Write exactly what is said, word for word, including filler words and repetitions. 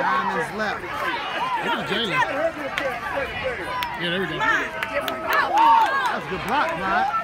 Diamonds left. Look at Jalen. Yeah, there we go. That's a good block, Rod.